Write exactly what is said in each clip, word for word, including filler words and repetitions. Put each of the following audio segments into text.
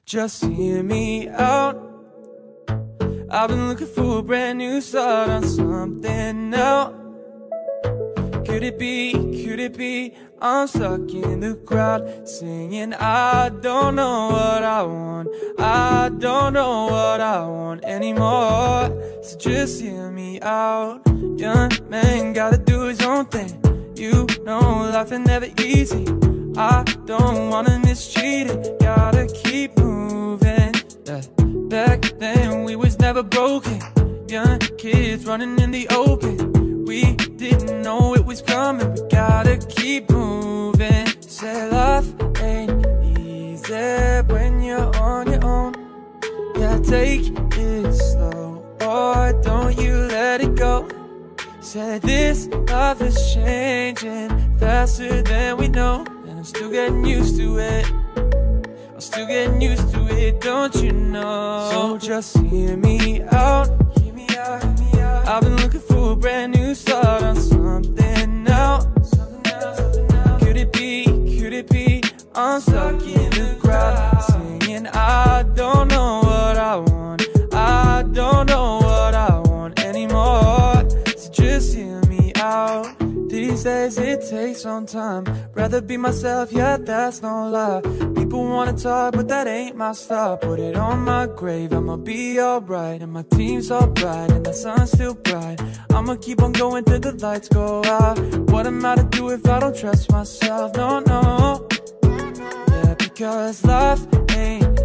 just hear me out. I've been looking for a brand new start on something now. Could it be, could it be, I'm stuck in the crowd singing I don't know what I want, I don't know what I want anymore. So just hear me out. Young man gotta do his own thing. You know life is never easy. I don't wanna mistreat it. Gotta keep moving. Yeah. Back then we was never broken. Young kids running in the open. We didn't know it was coming. We gotta keep moving. Say life ain't easy when you're on your own. Yeah, take it slow, boy, don't you let it go. Say this life is changing faster than we know, and I'm still getting used to it. I'm still getting used to it, don't you know? So just hear me out. Hear me out, hear me out. I've been looking for a brand new start on something now. Something now, something now. Could it be, could it be, I'm stuck in the crowd singing I don't know what I want, I don't know what I want anymore. So just hear me out. These days it takes some time. Rather be myself, yeah, that's no lie. People wanna talk, but that ain't my style. Put it on my grave, I'ma be alright. And my team's all bright, and the sun's still bright. I'ma keep on going till the lights go out. What am I to do if I don't trust myself? No, no. Yeah, because life ain't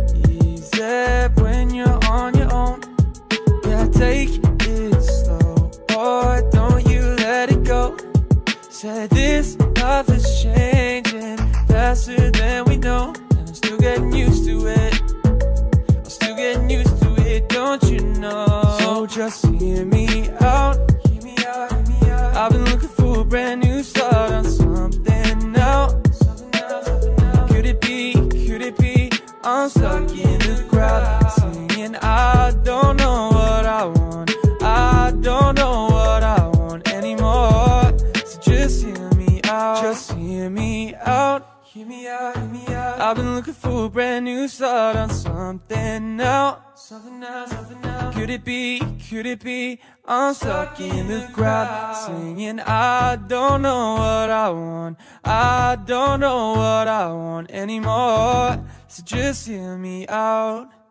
easy when you're on your own. Yeah, take it slow, boy, don't you let it go. Say this life is changing faster than we know, and I'm still getting used to it. I'm still getting used to it, don't you know? So just hear me out. Hear me out, hear me out. I've been looking for a brand new start on something now. Something now, something now. Could it be, could it be, I'm stuck in the crowd singing I don't know what I want, I don't know what I want anymore. Just hear me out, just hear me out. Hear me out, hear me out. I've been looking for a brand new start on something now. Something now, something now. Could it be, could it be, I'm stuck in the crowd singing I don't know what I want, I don't know what I want anymore. So just hear me out.